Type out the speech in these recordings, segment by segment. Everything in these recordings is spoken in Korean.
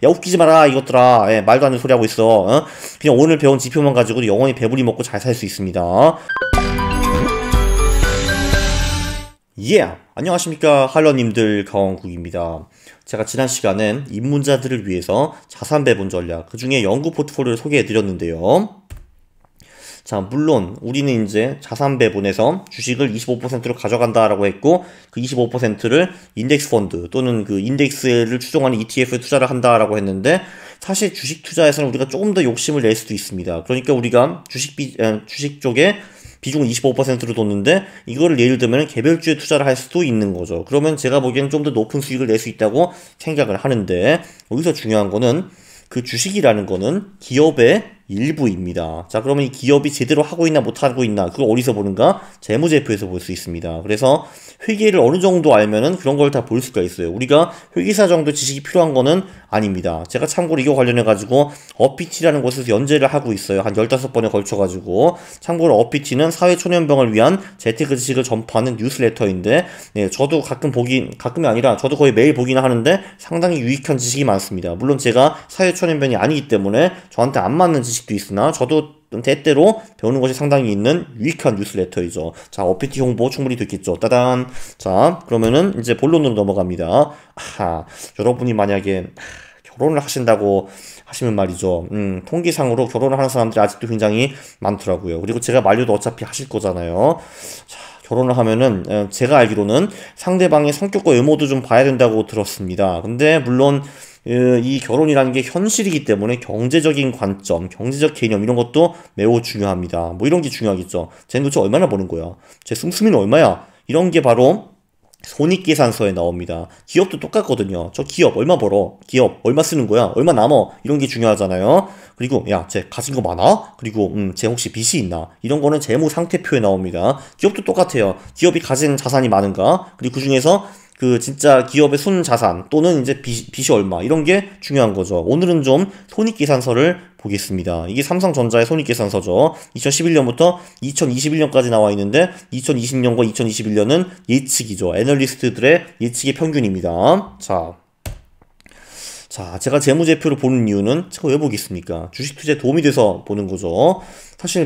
야, 웃기지 마라, 이것들아. 예, 말도 안 되는 소리 하고 있어. 어? 그냥 오늘 배운 지표만 가지고도 영원히 배부리 먹고 잘 살 수 있습니다. 안녕하십니까, 할러님들. 강원국입니다. 제가 지난 시간엔 입문자들을 위해서 자산 배분 전략, 그 중에 연구 포트폴리오를 소개해 드렸는데요. 자, 물론 우리는 이제 자산 배분에서 주식을 25%로 가져간다라고 했고, 그 25%를 인덱스 펀드 또는 그 인덱스를 추종하는 ETF에 투자를 한다라고 했는데, 사실 주식 투자에서는 우리가 조금 더 욕심을 낼 수도 있습니다. 그러니까 우리가 주식 쪽에 비중을 25%로 뒀는데, 이거를 예를 들면 개별주에 투자를 할 수도 있는 거죠. 그러면 제가 보기엔 좀 더 높은 수익을 낼 수 있다고 생각을 하는데, 여기서 중요한 거는 그 주식이라는 거는 기업의 일부입니다. 자, 그러면 이 기업이 제대로 하고 있나 못하고 있나, 그걸 어디서 보는가? 재무제표에서 볼 수 있습니다. 그래서 회계를 어느 정도 알면은 그런 걸 다 볼 수가 있어요. 우리가 회계사 정도 지식이 필요한 거는 아닙니다. 제가 참고로 이거 관련해가지고 어피티라는 곳에서 연재를 하고 있어요. 한 15번에 걸쳐가지고. 참고로 어피티는 사회초년병을 위한 재테크 지식을 전파하는 뉴스레터인데, 네, 저도 가끔이 아니라 저도 거의 매일 보기는 하는데 상당히 유익한 지식이 많습니다. 물론 제가 사회초년병이 아니기 때문에 저한테 안 맞는 지식도 있으나 저도 때때로 배우는 것이 상당히 있는 유익한 뉴스레터이죠. 자, 어피티 홍보 충분히 됐겠죠. 따단. 자, 그러면은 이제 본론으로 넘어갑니다. 여러분이 만약에 결혼을 하신다고 하시면 말이죠. 통계상으로 결혼을 하는 사람들이 아직도 굉장히 많더라고요. 그리고 제가 만료도 어차피 하실 거잖아요. 자, 결혼을 하면은 제가 알기로는 상대방의 성격과 외모도 좀 봐야 된다고 들었습니다. 근데 물론 이 결혼이라는 게 현실이기 때문에 경제적인 관점, 경제적 개념 이런 것도 매우 중요합니다. 뭐 이런 게 중요하겠죠. 쟤는 도대체 얼마나 버는 거야? 쟤 씀씀이는 얼마야? 이런 게 바로 손익계산서에 나옵니다. 기업도 똑같거든요. 저 기업 얼마 벌어? 기업 얼마 쓰는 거야? 얼마 남어? 이런 게 중요하잖아요. 그리고 야, 쟤 가진 거 많아? 그리고 쟤 혹시 빚이 있나? 이런 거는 재무 상태표에 나옵니다. 기업도 똑같아요. 기업이 가진 자산이 많은가? 그리고 그 중에서 그 진짜 기업의 순자산 또는 이제 빚이 얼마, 이런 게 중요한 거죠. 오늘은 좀 손익계산서를 보겠습니다. 이게 삼성전자의 손익계산서죠. 2011년부터 2021년까지 나와 있는데 2020년과 2021년은 예측이죠. 애널리스트들의 예측의 평균입니다. 자, 제가 재무제표를 보는 이유는 제가 왜 보겠습니까? 주식 투자에 도움이 돼서 보는 거죠. 사실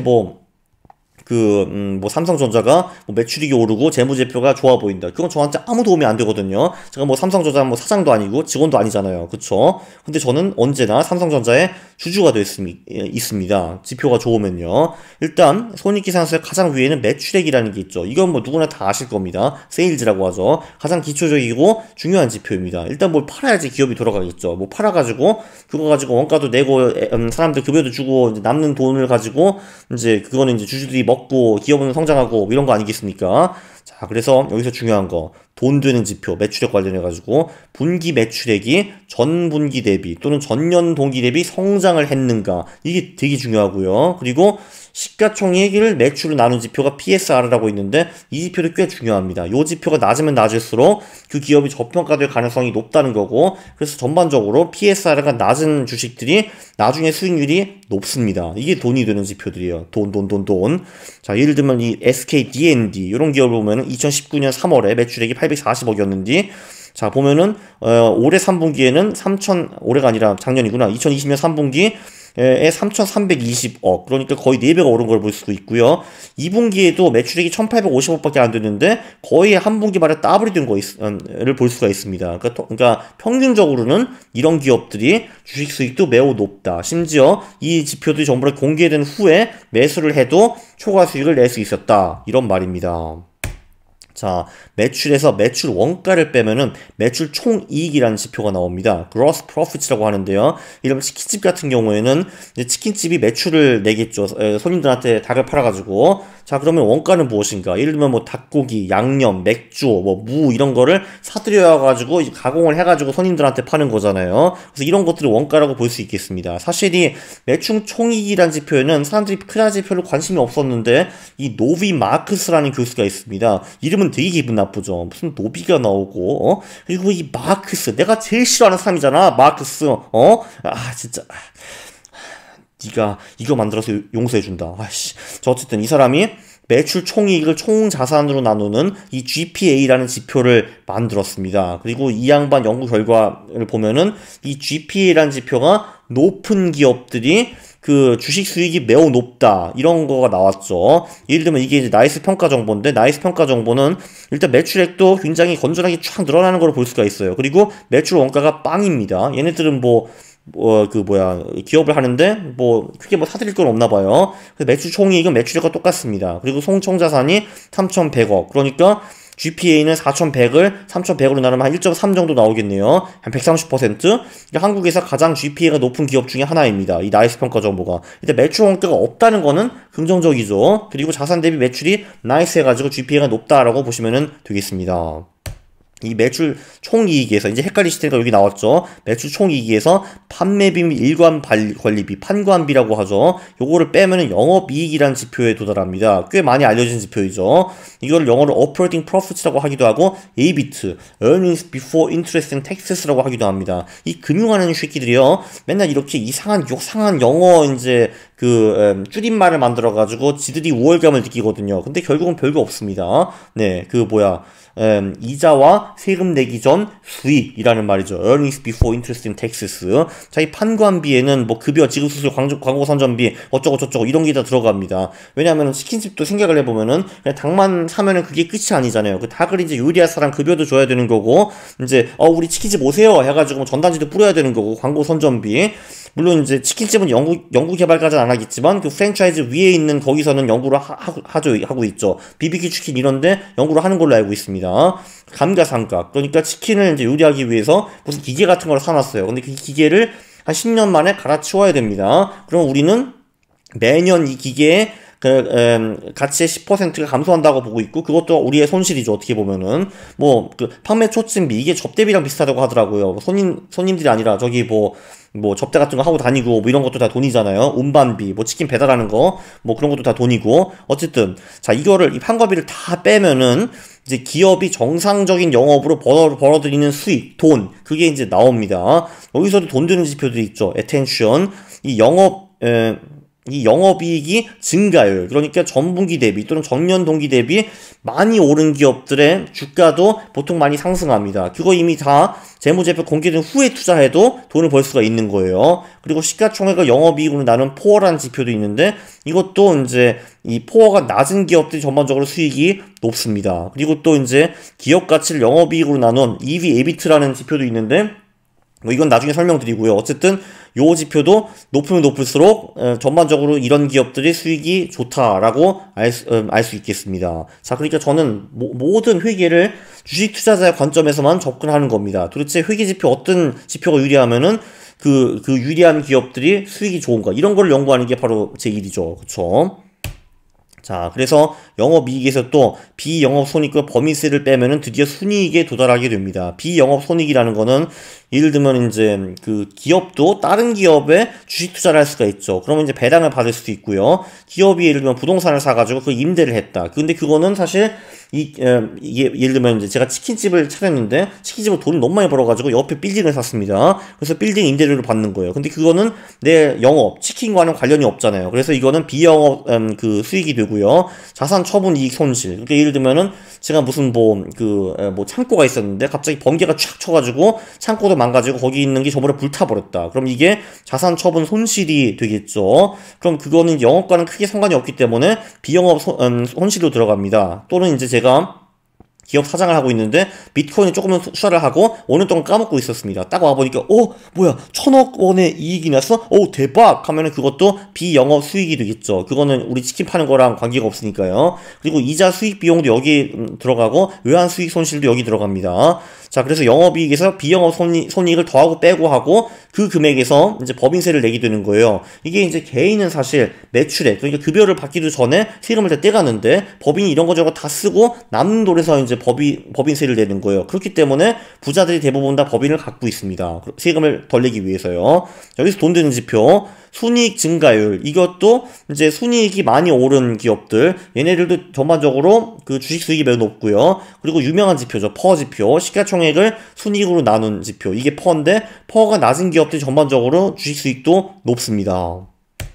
삼성전자가 매출이익이 오르고 재무제표가 좋아 보인다. 그건 저한테 아무 도움이 안 되거든요. 제가 삼성전자 사장도 아니고 직원도 아니잖아요. 그쵸? 근데 저는 언제나 삼성전자의 주주가 있습니다. 지표가 좋으면요. 일단, 손익계산서의 가장 위에는 매출액이라는 게 있죠. 이건 누구나 다 아실 겁니다. 세일즈라고 하죠. 가장 기초적이고 중요한 지표입니다. 일단 뭘 팔아야지 기업이 돌아가겠죠. 팔아가지고, 그거 가지고 원가도 내고, 사람들 급여도 주고, 이제 남는 돈을 가지고, 이제 그거는 이제 주주들이 먹고 기업은 성장하고 이런 거 아니겠습니까? 자, 그래서 여기서 중요한 거, 돈 되는 지표, 매출액 관련해가지고 분기 매출액이 전분기 대비 또는 전년 동기 대비 성장을 했는가, 이게 되게 중요하고요. 그리고 시가총액을 매출을 나눈 지표가 PSR이라고 있는데 이 지표도 꽤 중요합니다. 이 지표가 낮으면 낮을수록 그 기업이 저평가될 가능성이 높다는 거고, 그래서 전반적으로 PSR가 낮은 주식들이 나중에 수익률이 높습니다. 이게 돈이 되는 지표들이에요. 돈. 자, 예를 들면 이 SKD&D 이런 기업을 보면은 2019년 3월에 매출액이 840억이었는데, 자, 보면은 올해 3분기에는 올해가 아니라 작년이구나. 2020년 3분기에 3,320억. 그러니까 거의 4배가 오른 걸 볼 수 있고요. 2분기에도 매출액이 1,850억밖에 안 됐는데 거의 한 분기 만에 더블이 된 거를 볼 수가 있습니다. 그러니까 평균적으로는 이런 기업들이 주식 수익도 매우 높다. 심지어 이 지표들이 전부 다 공개된 후에 매수를 해도 초과 수익을 낼 수 있었다. 이런 말입니다. 자, 매출에서 매출 원가를 빼면은 매출 총이익이라는 지표가 나옵니다. Gross Profit이라고 하는데요. 이러면 치킨집 같은 경우에는 이제 치킨집이 매출을 내겠죠. 손님들한테 닭을 팔아가지고. 자, 그러면 원가는 무엇인가? 예를 들면 닭고기, 양념, 맥주, 무 이런 거를 사들여가지고 가공을 해가지고 손님들한테 파는 거잖아요. 그래서 이런 것들을 원가라고 볼 수 있겠습니다. 사실 이 매출 총이익이라는 지표에는 사람들이 크나지 별로 관심이 없었는데 이 노비 마크스라는 교수가 있습니다. 이름은 되게 기분 나쁘죠. 무슨 노비가 나오고, 그리고 이 마크스, 내가 제일 싫어하는 사람이잖아, 마크스. 진짜. 네가 이거 만들어서 용서해준다. 어쨌든 이 사람이 매출 총이익을 총 자산으로 나누는 이 GPA라는 지표를 만들었습니다. 그리고 이 양반 연구 결과를 보면은 이 GPA라는 지표가 높은 기업들이 그 주식 수익이 매우 높다 이런 거가 나왔죠. 예를 들면 이게 이제 나이스 평가 정보인데, 나이스 평가 정보는 일단 매출액도 굉장히 건전하게 쫙 늘어나는 걸 볼 수가 있어요. 그리고 매출 원가가 빵입니다. 얘네들은 기업을 하는데 크게 사들일 건 없나 봐요. 그래서 매출 총이익은 매출액과 똑같습니다. 그리고 총자산이 3,100억. 그러니까 GPA는 4,100을 3,100으로 나누면 한 1.3 정도 나오겠네요. 한 130%. 한국에서 가장 GPA가 높은 기업 중에 하나입니다. 이 나이스 평가 정보가. 일단 매출 원가가 없다는 거는 긍정적이죠. 그리고 자산 대비 매출이 나이스 해가지고 GPA가 높다라고 보시면 되겠습니다. 이 매출 총이익에서 이제 헷갈리시니까 여기 나왔죠. 매출 총이익에서 판매비 및 일관 관리비, 판관비라고 하죠. 요거를 빼면은 영업이익이라는 지표에 도달합니다. 꽤 많이 알려진 지표이죠. 이거를 영어로 Operating Profit라고 하기도 하고 EBIT, Earnings Before Interest and Taxes라고 하기도 합니다. 이 금융하는 새끼들이요, 맨날 이렇게 이상한 욕상한 영어 이제 줄임말을 만들어가지고 지들이 우월감을 느끼거든요. 근데 결국은 별거 없습니다. 네, 이자와 세금 내기 전 수익이라는 말이죠. Earnings before interest and taxes. 자, 이 판관비에는 급여, 지급수수료, 광고 선전비, 어쩌고 이런 게 다 들어갑니다. 왜냐하면 치킨집도 생각을 해보면은 그냥 닭만 사면은 그게 끝이 아니잖아요. 그 닭을 이제 요리할 사람 급여도 줘야 되는 거고, 이제 우리 치킨집 오세요 해가지고 전단지도 뿌려야 되는 거고, 광고 선전비. 물론 이제 치킨집은 연구 개발까지는 안 하겠지만 그 프랜차이즈 위에 있는 거기서는 연구를 하고 있죠. BBQ 치킨 이런데 연구를 하는 걸로 알고 있습니다. 감가상각. 그러니까 치킨을 이제 요리하기 위해서 무슨 기계 같은 걸 사놨어요. 근데 그 기계를 한 10년 만에 갈아치워야 됩니다. 그럼 우리는 매년 이 기계에 가치의 10%가 감소한다고 보고 있고, 그것도 우리의 손실이죠. 어떻게 보면은 판매 초침비, 이게 접대비랑 비슷하다고 하더라고요. 손님들이 아니라 접대 같은 거 하고 다니고 이런 것도 다 돈이잖아요. 운반비, 치킨 배달하는 거 그런 것도 다 돈이고. 어쨌든 자, 이 판관비를 다 빼면은 이제 기업이 정상적인 영업으로 벌어들이는 수익, 돈, 그게 이제 나옵니다. 여기서도 돈 드는 지표들이 있죠. attention. 이 영업이익이 증가율, 그러니까 전분기 대비 또는 전년 동기 대비 많이 오른 기업들의 주가도 보통 많이 상승합니다. 그거 이미 다 재무제표 공개된 후에 투자해도 돈을 벌 수가 있는 거예요. 그리고 시가총액을 영업이익으로 나눈 포어라는 지표도 있는데, 이것도 이제 이 포어가 낮은 기업들이 전반적으로 수익이 높습니다. 그리고 또 이제 기업 가치를 영업이익으로 나눈 EV, EBIT라는 지표도 있는데, 이건 나중에 설명드리고요. 어쨌든 요 지표도 높으면 높을수록 전반적으로 이런 기업들의 수익이 좋다라고 알 수 있겠습니다. 자, 그러니까 저는 모든 회계를 주식 투자자의 관점에서만 접근하는 겁니다. 도대체 회계 지표 어떤 지표가 유리하면은 그 유리한 기업들이 수익이 좋은가, 이런 걸 연구하는 게 바로 제 일이죠. 그쵸? 자, 그래서 영업이익에서 또 비영업손익과 법인세를 빼면은 드디어 순이익에 도달하게 됩니다. 비영업손익이라는 거는 예를 들면 이제 기업도 다른 기업에 주식 투자를 할 수가 있죠. 그러면 이제 배당을 받을 수도 있고요. 기업이 예를 들면 부동산을 사가지고 그 임대를 했다. 근데 그거는 사실 예를 들면 이제 제가 치킨집을 차렸는데, 치킨집을 돈을 너무 많이 벌어가지고 옆에 빌딩을 샀습니다. 그래서 빌딩 임대료를 받는 거예요. 근데 그거는 내 영업, 치킨과는 관련이 없잖아요. 그래서 이거는 비영업 수익이 되고요. 자산 처분 이익 손실. 그러니까 예를 들면은 제가 무슨 창고가 있었는데 갑자기 번개가 촥 쳐가지고 창고도 망가지고 거기 있는 게 저번에 불타버렸다. 그럼 이게 자산 처분 손실이 되겠죠. 그럼 그거는 영업과는 크게 상관이 없기 때문에 비영업 손실로 들어갑니다. 또는 이제 제가 기업 사장을 하고 있는데 비트코인을 조금은 투자를 하고 5년 동안 까먹고 있었습니다. 딱 와보니까 뭐야 1,000억 원의 이익이 났어? 대박! 하면은 그것도 비영업 수익이 되겠죠. 그거는 우리 치킨 파는 거랑 관계가 없으니까요. 그리고 이자 수익 비용도 여기 들어가고 외환 수익 손실도 여기 들어갑니다. 자, 그래서 영업이익에서 비영업 손익을 더하고 빼고 하고 그 금액에서 이제 법인세를 내게 되는 거예요. 이게 이제 개인은 사실 매출액, 그러니까 급여를 받기도 전에 세금을 다 떼가는데 법인이 이런 거 저거 다 쓰고 남는 돈에서 이제 법인세를 내는 거예요. 그렇기 때문에 부자들이 대부분 다 법인을 갖고 있습니다. 세금을 덜 내기 위해서요. 여기서 돈 드는 지표, 순이익 증가율, 이것도 이제 순이익이 많이 오른 기업들, 얘네들도 전반적으로 주식 수익이 매우 높고요. 그리고 유명한 지표죠. 퍼 지표, 시가총액을 순이익으로 나눈 지표. 이게 퍼인데, 퍼가 낮은 기업들이 전반적으로 주식 수익도 높습니다.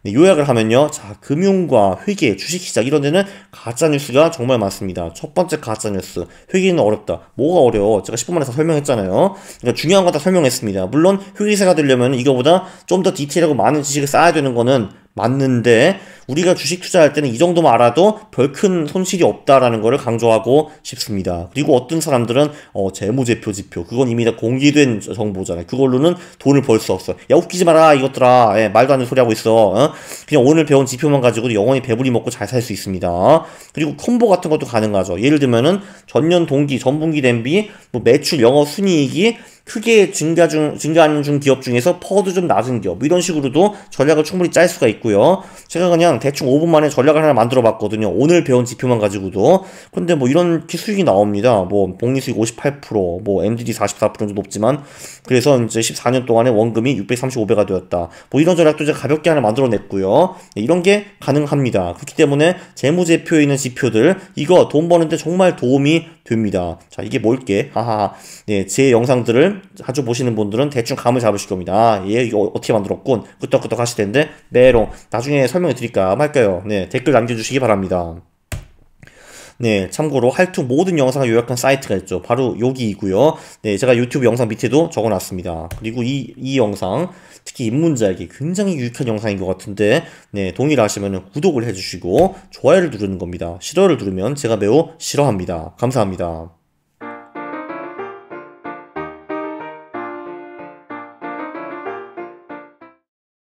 네, 요약을 하면요. 자, 금융과 회계, 주식시장 이런 데는 가짜뉴스가 정말 많습니다. 첫 번째 가짜뉴스. 회계는 어렵다. 뭐가 어려워? 제가 10분 만에 다 설명했잖아요. 그러니까 중요한 거 다 설명했습니다. 물론 회계사가 되려면 이거보다 좀 더 디테일하고 많은 지식을 쌓아야 되는 거는 맞는데 우리가 주식 투자할 때는 이 정도만 알아도 별 큰 손실이 없다라는 것을 강조하고 싶습니다. 그리고 어떤 사람들은 재무제표 지표 그건 이미 다 공개된 정보잖아요. 그걸로는 돈을 벌 수 없어. 야 웃기지 마라 이것들아. 예, 말도 안 되는 소리 하고 있어. 그냥 오늘 배운 지표만 가지고도 영원히 배부리 먹고 잘 살 수 있습니다. 그리고 콤보 같은 것도 가능하죠. 예를 들면은 전년 동기 전분기 대비 뭐 매출 영업 순이익이 크게 증가하는 중 기업 중에서 퍼도 좀 낮은 기업 이런 식으로도 전략을 충분히 짤 수가 있고요. 제가 그냥 대충 5분 만에 전략을 하나 만들어 봤거든요. 오늘 배운 지표만 가지고도. 근데 뭐 이렇게 수익이 나옵니다. 뭐 복리수익 58%, 뭐 MDD 44% 정도 높지만 그래서 이제 14년 동안에 원금이 635배가 되었다. 뭐 이런 전략도 제가 가볍게 하나 만들어 냈고요. 네, 이런 게 가능합니다. 그렇기 때문에 재무제표에 있는 지표들 이거 돈 버는데 정말 도움이 됩니다. 자, 이게 뭘게? 하하. 네, 제 영상들을 자주 보시는 분들은 대충 감을 잡으실 겁니다. 아, 얘 이거 어떻게 만들었군. 끄떡끄떡 하실 텐데, 메롱. 나중에 설명해 드릴까 말까요? 네, 댓글 남겨주시기 바랍니다. 네, 참고로 할투 모든 영상을 요약한 사이트가 있죠. 바로 여기이고요. 네, 제가 유튜브 영상 밑에도 적어놨습니다. 그리고 이 영상, 특히 입문자에게 굉장히 유익한 영상인 것 같은데, 네, 동의를 하시면 구독을 해주시고, 좋아요를 누르는 겁니다. 싫어를 누르면 제가 매우 싫어합니다. 감사합니다.